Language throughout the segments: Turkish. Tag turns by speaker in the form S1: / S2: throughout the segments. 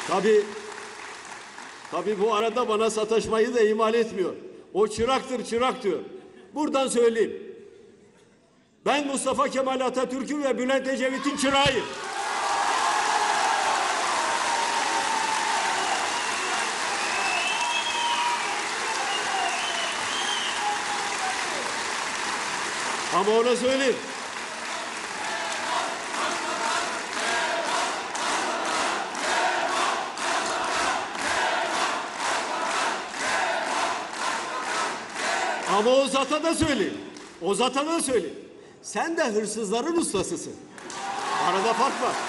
S1: Tabii bu arada bana sataşmayı da ihmal etmiyor. O çıraktır, çırak diyor. Buradan söyleyeyim. Ben Mustafa Kemal Atatürk'ün ve Bülent Ecevit'in çırağıyım. Ama ona söyleyeyim. Ama o zata da söyleyeyim. O zata da söyleyeyim. Sen de hırsızların ustasısın. Arada fark var.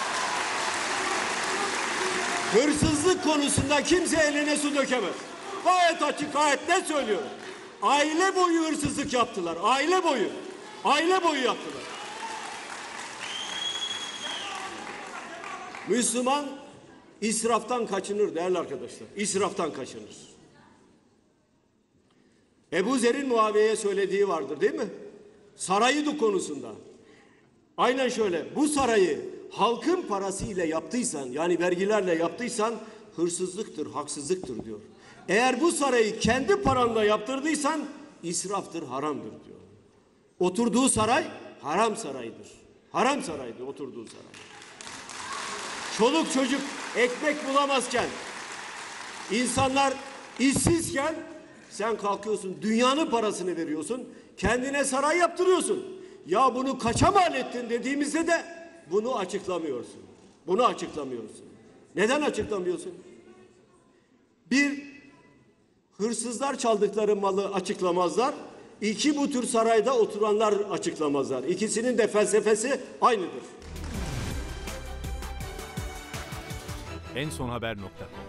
S1: Hırsızlık konusunda kimse eline su dökemez. Gayet açık, gayet net söylüyorum. Aile boyu hırsızlık yaptılar. Aile boyu. Aile boyu yaptılar. Müslüman israftan kaçınır değerli arkadaşlar. İsraftan kaçınır. Ebu Zer'in Muaviye'ye söylediği vardır değil mi? Sarayı konusunda. Aynen şöyle. Bu sarayı halkın parasıyla yaptıysan, yani vergilerle yaptıysan hırsızlıktır, haksızlıktır diyor. Eğer bu sarayı kendi paranla yaptırdıysan israftır, haramdır diyor. Oturduğu saray haram saraydır. Haram saraydır oturduğu saray. Çoluk çocuk ekmek bulamazken, insanlar işsizken sen kalkıyorsun, dünyanın parasını veriyorsun, kendine saray yaptırıyorsun. Ya bunu kaça mal ettin dediğimizde de bunu açıklamıyorsun. Bunu açıklamıyorsun. Neden açıklamıyorsun? Bir, hırsızlar çaldıkları malı açıklamazlar. İki, bu tür sarayda oturanlar açıklamazlar. İkisinin de felsefesi aynıdır.
S2: ensonhaber.com